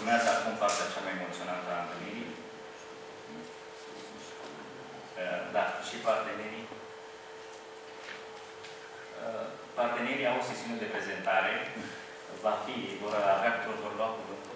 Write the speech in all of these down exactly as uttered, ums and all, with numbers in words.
Urmează acum partea cea mai emoționantă a întâlnirii. Da, și partenerii. Partenerii au o sesiune de prezentare. Va fi, vor avea, vor lua cuvântul.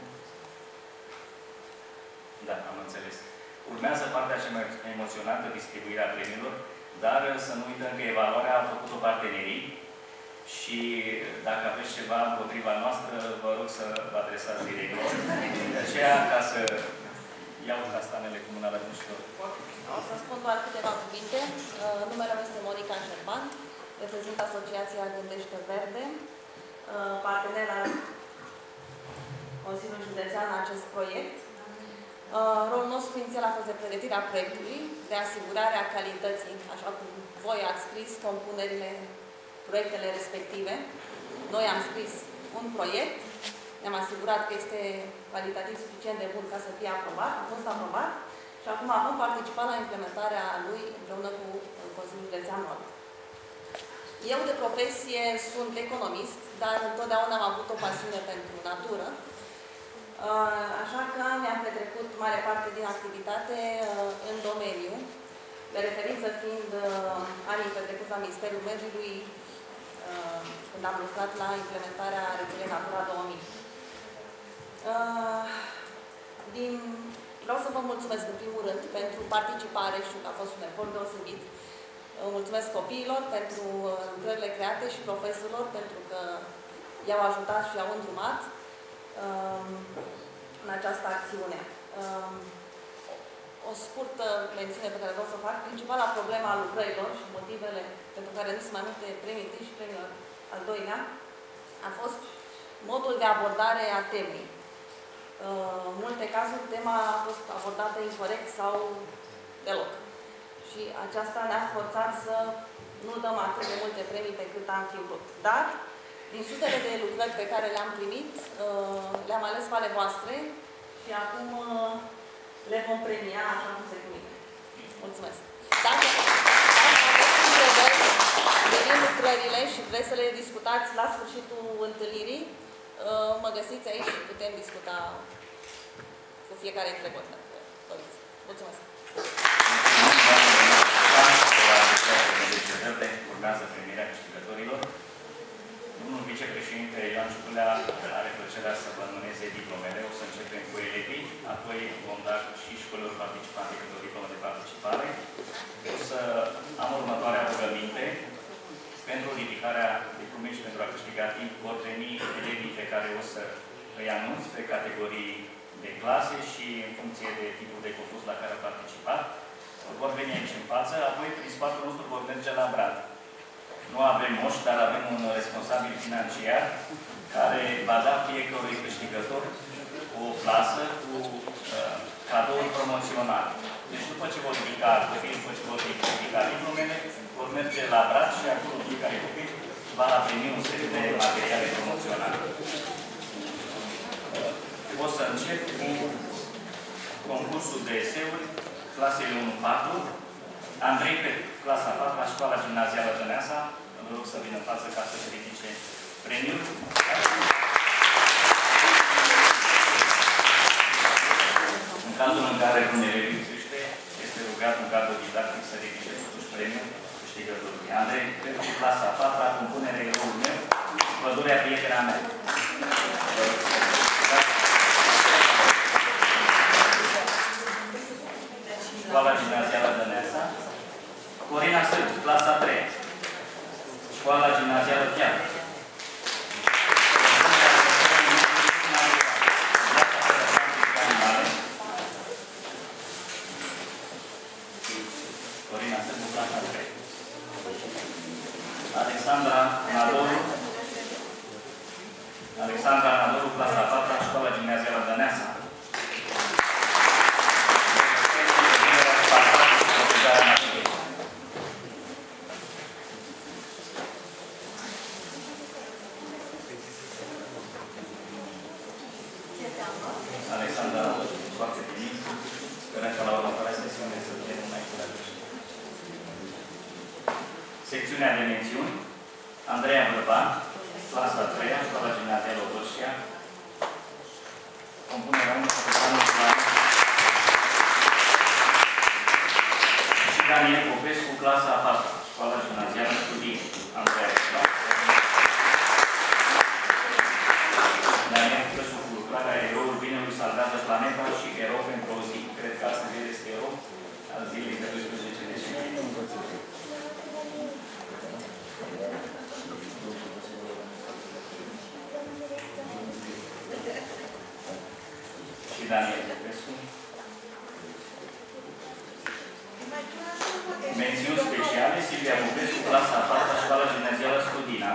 Da, am înțeles. Urmează partea cea mai emoționantă, distribuirea premiilor, dar să nu uităm că evaluarea a făcut-o partenerii și dacă aveți ceva împotriva noastră, vă rog să vă adresați director. De aceea, ca să iau castanele comunale muncilor. O să spun doar câteva cuvinte. Numele meu este Monica Șerban, reprezint Asociația Gândește Verde, partener al Consiliului Județean la acest proiect. Rolul nostru inițial a fost de pregătirea proiectului, de asigurarea calității, așa cum voi ați scris compunerile, proiectele respective. Noi am scris un proiect, ne-am asigurat că este calitativ suficient de bun ca să fie aprobat, a fost aprobat și acum vom participa la implementarea lui împreună cu Consiliul Județean Nord. Eu de profesie sunt economist, dar întotdeauna am avut o pasiune pentru natură. Așa că mi-am petrecut mare parte din activitate în domeniu, de referință fiind anii petrecuți la Ministerul Mediului, când am lucrat la implementarea rețelei Natura două mii. Din... Vreau să vă mulțumesc în primul rând pentru participare, știu că a fost un efort deosebit. Mulțumesc copiilor pentru lucrările create și profesorilor pentru că i-au ajutat și i-au îndrumat în această acțiune. O scurtă mențiune pe care vreau să o fac. Principala problemă a lucrărilor și motivele pentru care nu sunt mai multe premii întâi și premiul al doilea a fost modul de abordare a temei. În multe cazuri, tema a fost abordată incorect sau deloc. Și aceasta ne-a forțat să nu dăm atât de multe premii pe cât am fi vrut. Dar, din sutele de lucrări pe care le-am primit, le-am ales pe ale voastre și acum le vom premia așa cum se cuvine. Mulțumesc! Dacă aveți întrebări privind lucrările și vreți să le discutați la sfârșitul întâlnirii, mă găsiți aici și putem discuta cu fiecare dintre voi. Mulțumesc! Urmează primirea câștigătorilor. Domnul vicepreședinte Ioan Ciuculea are plăcerea să vă înmâneze diplomele. O să începem cu elevii, apoi vom da și școlilor participante câte o diplomă de participare. O să am următoarea rugăminte. Pentru ridicarea diplomei și pentru a câștiga timp vor veni elevii pe care o să îi anunț pe categorii de clase și în funcție de tipul de concurs la care a participat. Vor veni aici în față, apoi prin spatele nostru vor merge la brad. Nu avem moș, dar avem un responsabil financiar care va da fiecărui câștigător o plasă cu uh, cadouri promoționale. Deci după ce vor ridica copii, după ce vor ridica diplomele, vor merge la brad și acolo fiecare copil va primi un set de materiale promoționale. Uh, o să încep cu concursul de eseuri, clasele unu patru. Andrei, pe clasa a patra, școala gimnazială Dăneasa. Vă rog să vină în față ca să se ridice premiul. În cazul în care un elev lipsește, este rugat un cadru didactic să ridice totuși premiul câștigătorului. Andrei, pentru clasa a patra, compune eroul meu, Pădurea prietena mea. Școala gimnazială Dăneasa. Corina Sârbu, clasa a treia. Școala gimnazială Piatra. Corina Sârbu, clasa a treia. Alexandra Nadoru. Alexandra Nadoru, clasa a patra, Școala gimnazială Dăneasa. Alexandra, foarte bine. Sperăm că la următoarea sesiune să fie mai curată. Secțiunea de mențiuni. Andreea Bărban, clasa a treia, Școala gimnazială Obârșia. Compune erou pentru o zi. Cred că astăzi este erou al zilei de doisprezece decembrie. Și Daniel Popescu. Mențiuni speciale, Silvia Popescu, clasa a patra, școala gimnazială Studina.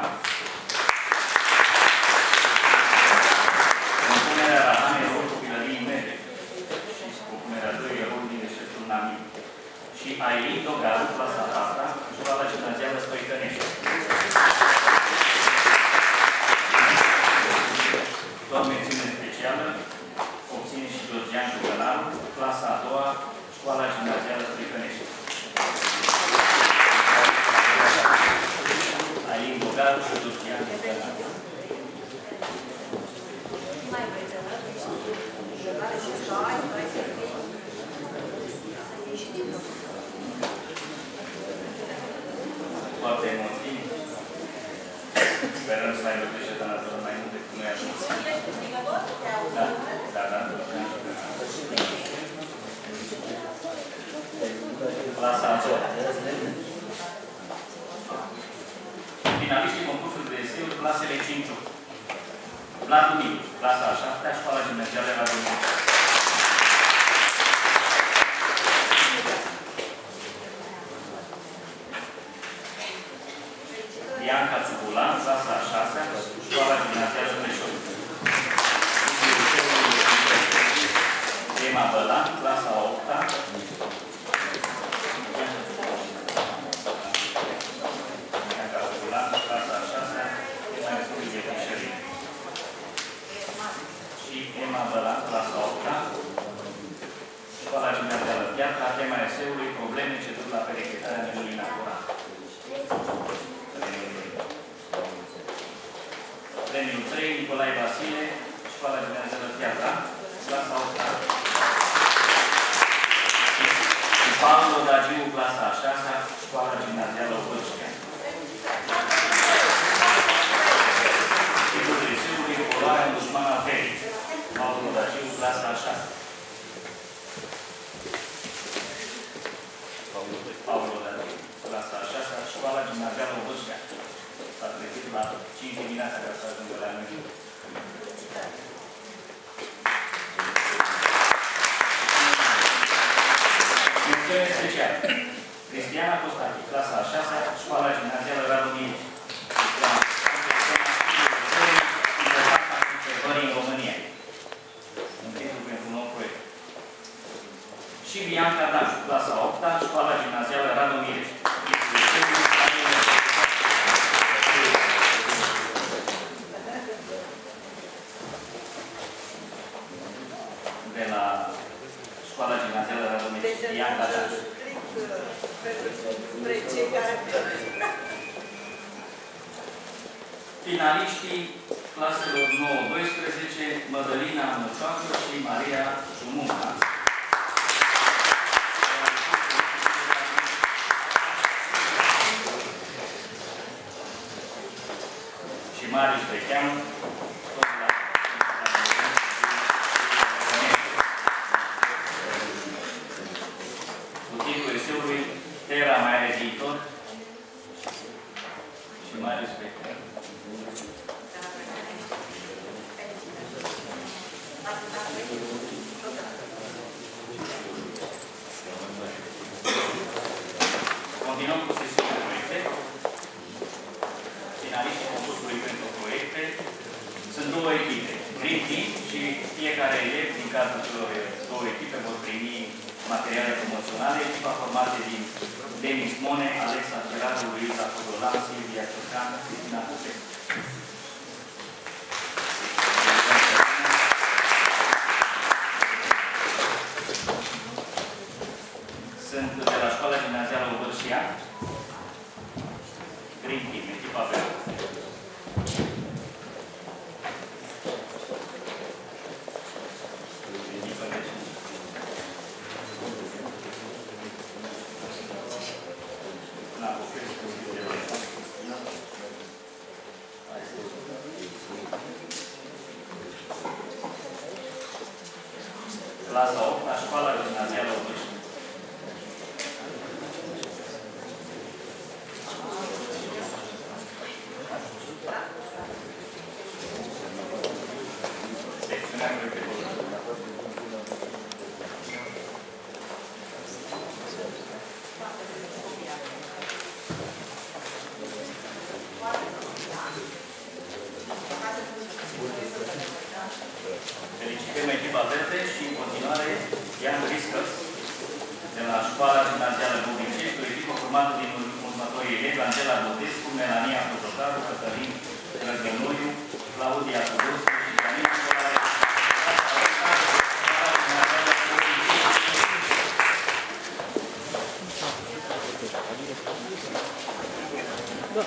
Compunerea Rahan, erou copilăriei mele. Compunerea doi, erou din deșertul Namib. Și Ailin Dogaru, clasa a patra, școala gimnazială Stoicănești. Tot mențiune specială, obține și Georgian Jucănaru, clasa a doua, școala gimnazială Stoicănești. Ailin Dogaru și Georgian Jucănaru. Foarte emoții. Sperăm să mai vorbește de natură mai mult decât noi așa. Da, da, da. Clasa a doua. Finaliștii concursului de eseuri, clasele cinci opt. Vlad Dumitru, clasa a șaptea, școala gimnazială Radu Mireș. Bianca Țubulan, clasa a șasea, școala gimnazială Brașov. Emma Bălan, clasa a opta. Bianca Țubulan, clasa a șasea, și Emma Bălan, clasa a opta, școala gimnazială Piatra, tema eseului, probleme ce duc la periclitarea mediului natural. Premiul trei, Nicolae Vasile, școala gimnazială Piatra, clasa a opta. Și Paolo Dagiu, clasa a șasea, școala gimnazială Vârștea. Titlul eseului, Poluarea în dușmana verii. Paolo Dagiu, clasa a șasea. Paolo Dagiu, clasa a șasea, școala gimnazială Vârștea. S-a trezit la cinci dimineața ca să ajungă la noi. Mențiune specială. Cristiana Costache, clasa a șasea, școala gimnazială Radu Mireș. În România. Un titlu pentru un nou proiect. Și Bianca Dașu, clasa a opta, școala gimnazială Radu Mireș. De la școala gimnazială Radu Mireș. Bianca Dașu. Finaliștii claselor nouă doisprezece, Mădălina Mucioacă și Maria Șumunca. Și Marius Becheanu, cu titlul eseului Terra mai are viitor. Și Marius Becheanu. Continuăm cu sesiunea de proiecte. Finaliștii concursului pentru proiecte sunt două echipe, Green Team, și fiecare elev din cadrul celor două echipe vor primi materiale promoționale, echipa formată din Denis Mone, Alexa Gerardu, Luiza Codolan, Silvia Ciorcan, Cristina Popescu. Sunt de la școala gimnazială Vârșia, Green Team, echipa B. clasa opt, la școala gimnazială Obuși. Secțiunea proiectului. Felicităm echipa verde și în continuare Ian Riscăs de la școala gimnazială Bubicești, o echipă formată din următorii elevi: Angela Botescu, Melania Cojocaru, Cătălin Răgănuiu, Claudia Tudoscu și Canin Școlare. Da.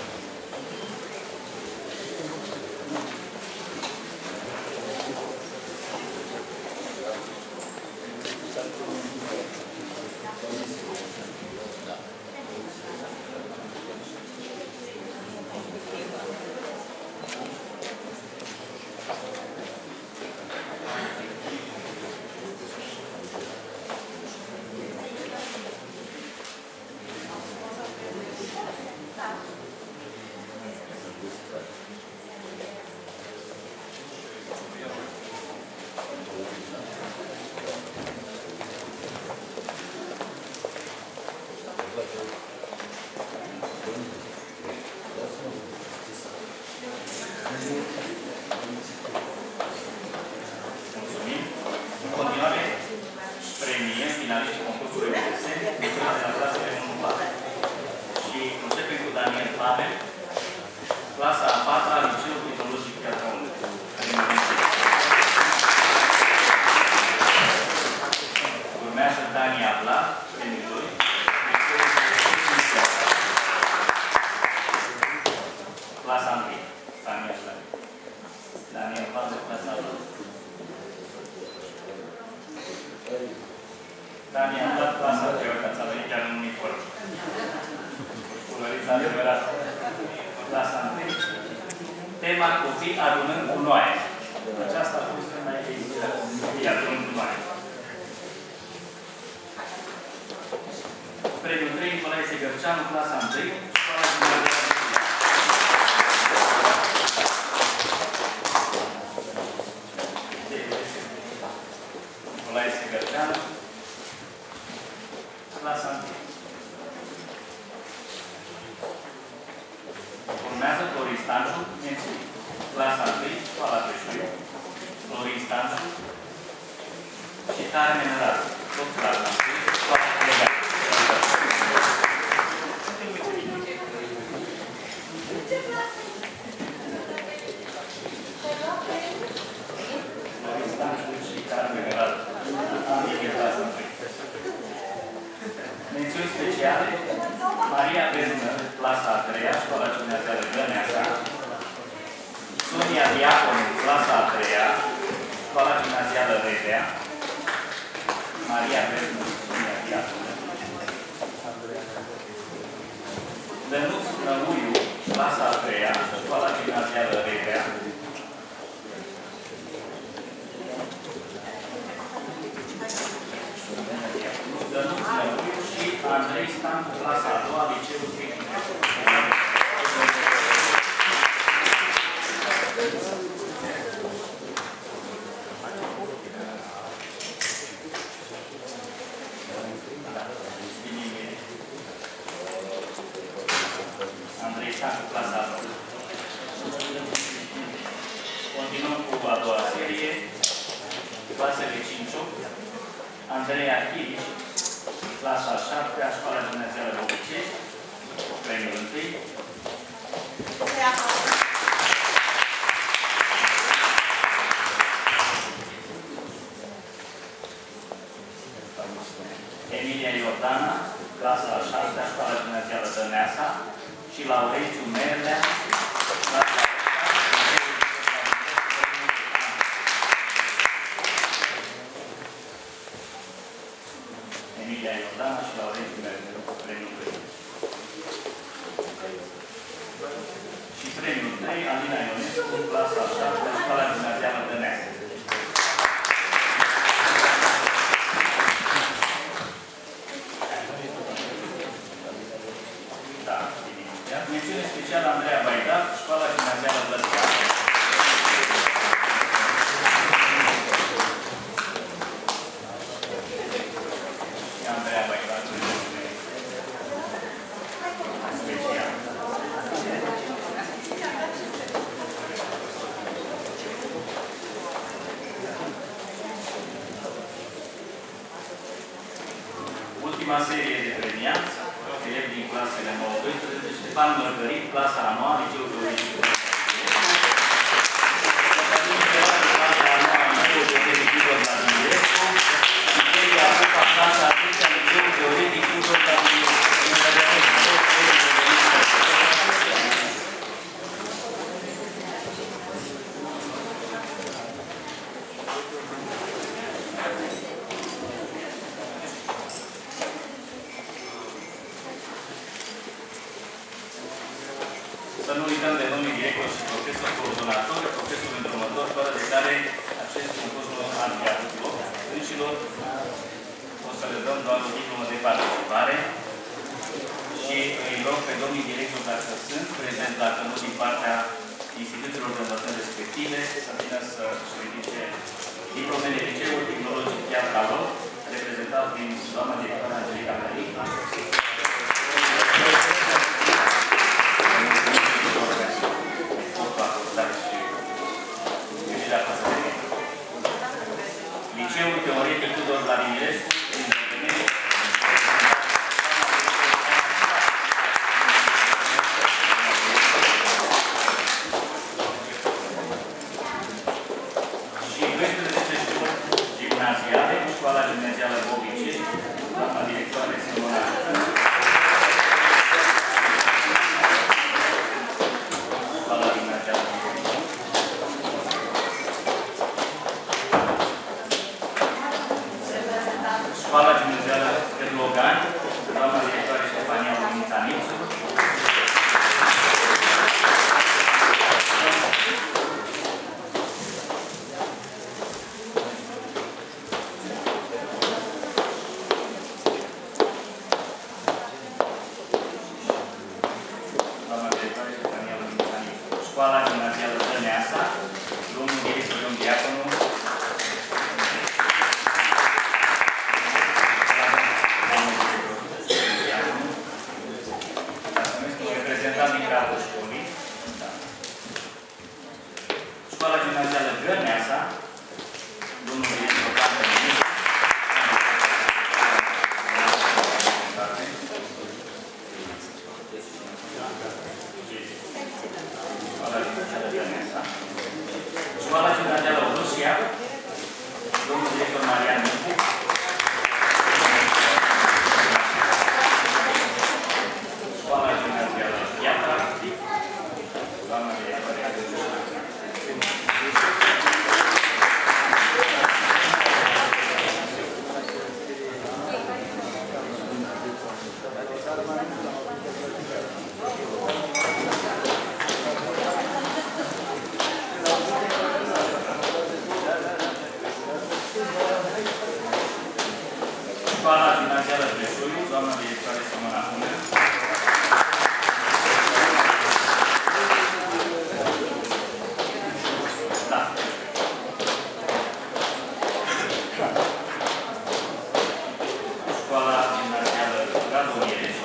Tema copii adunând gunoaie. Aceasta a fost mai copii adunând gunoaie. Premiul trei, Nicolae Segărceanu, clasa unu, școala gimnazială. Nicolae Segărceanu, clasa unu. Urmează Florin Stanciu, mențiuni. Clasa unu, școala Peșuiu, Florin Stanciu și Carmen Radu, tot clasa unu, școala Legat. Florin Stanciu și Carmen Radu, ambii clasa unu. Mențiuni speciale: Maria Beznă, clasa a treia, școala gimnazială Găneasa; Sonia Diaconu, clasa a treia, școala gimnazială Redea; Maria Beznă, Sonia Diaconu; Dănuț Năluiu, clasa a treia, școala gimnazială Redea; Dănuț Năluiu și Andrei Stancu, clasa a doua, liceul tehnic. Andrei Stancu, clasa a doua. Continuăm cu a doua serie, clasele cinci opt. Andreea Chirici, clasa a șaptea, școala gimnazială Bubicești, premiul întâi. Emilia Iordana, clasa a șasea, școala gimnazială Dăneasa și Laurențiu Merlea, clasa a Emilia Iordana și Laurențiu Merlea, premiul trei. Și premiul trei, Alina Ionescu, clasa a șaptea, școala gimnazială Dăneasa. Ultima serie de premiați, elevi din clasele nouă doisprezece, Ștefan Mărgărit, clasa a noua, Liceul Teoretic. Clasa a noua, Liceul Teoretic Tudor Vladimirescu, Michelia Pupa, clasa a zecea, Liceul Teoretic Tudor Vladimirescu. Să nu uităm de domnul director și profesor coordonator, profesor îndrumător, fără de care acest concurs nu ar fi avut loc. Dânșilor, o să le dăm doar o diplomă de participare și îi rog pe domnul director, dacă sunt prezent, dacă nu din partea instituțiilor de învățări respective, să vină să-și ridice diplomele Liceului Tehnologic Piatra lor, reprezentat prin doamna directoare Angelica Măric. Liceul Teoretic Tudor Vladimirescu, și doisprezece școli gimnaziale, Școala Gimnazială Bobice, doamna directoare Simona. Școala Gimnazială Bobice. Școala Gimnazială Cârlogan, doamna directoare Ștefania Luminița Nițu. Doamna directoare Ștefania Luminița Nițu. Școala Gimnazială Dăneasa, domnul director Ion Diaconu. Școala Gimnazială Gărneasa, domnul director Carmen Nicu. Școala Gimnazială Gărneasa. Școala Gimnazială Rusia, domnul director Marian Nicu. Școala Gimnazială Piatra, doamna directoare Angelica. Școala Gimnazială Preșoiu, doamna directoare Simona Hună. Da. Școala Gimnazială Gazonierești.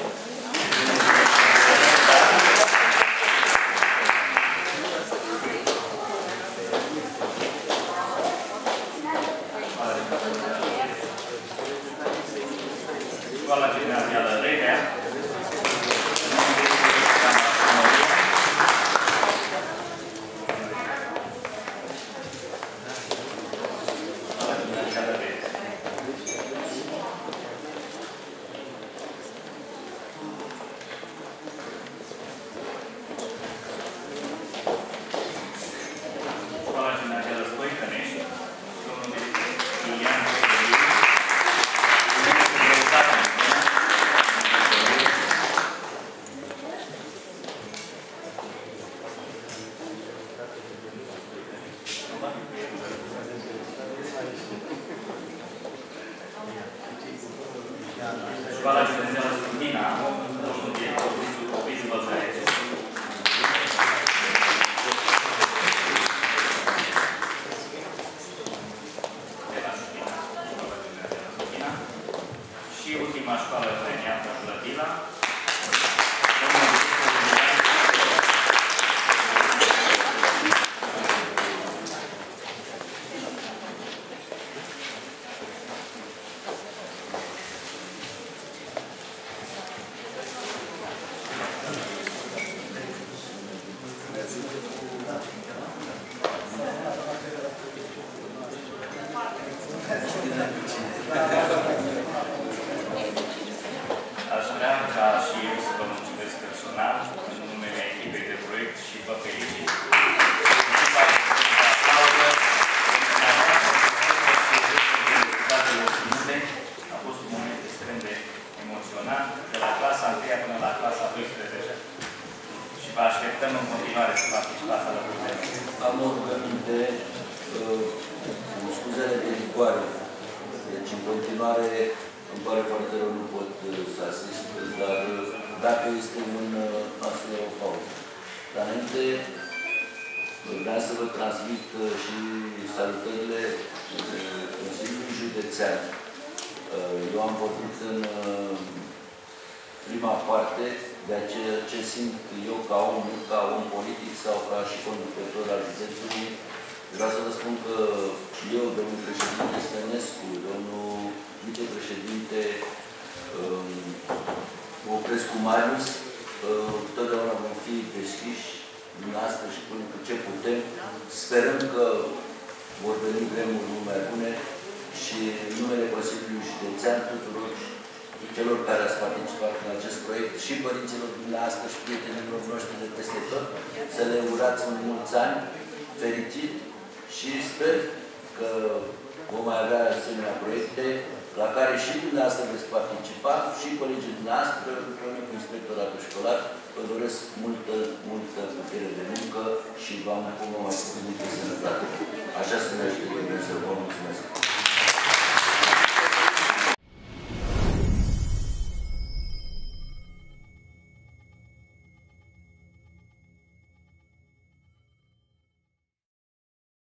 Școala Gimnazială Revea. Școala Gimnazială Stoicănești, domnul director Iulian Călăriu. Școala Gimnazială Stundina, domnul director Ovidiu Bălțărețu. Și ultima școală premiată, Plătila. vigoare. Deci, în continuare, îmi pare foarte rău, nu pot să asist, dar dacă este un astfel o pauză. Dar înainte, vreau să vă transmit și salutările Consiliului Județean. Eu am vorbit în prima parte de ceea ce simt eu ca om, nu ca om politic sau ca și conducător al județului. Vreau să vă spun că eu, domnul președinte Stănescu, domnul vicepreședinte Oprescu Marius, totdeauna vom fi deschiși dumneavoastră și până cu ce putem. Sperăm că vor veni vremuri mult mai bune și în numele Consiliului Județean tuturor celor care ați participat în acest proiect și părinților dumneavoastră și prietenilor noștri de peste tot, să le urați un mulți ani fericit și sper că vom mai avea asemenea proiecte la care și dumneavoastră veți participa și colegii dumneavoastră împreună cu inspectoratul școlar. Vă doresc multă, multă putere de muncă și v-am cum mai spus multă sănătate.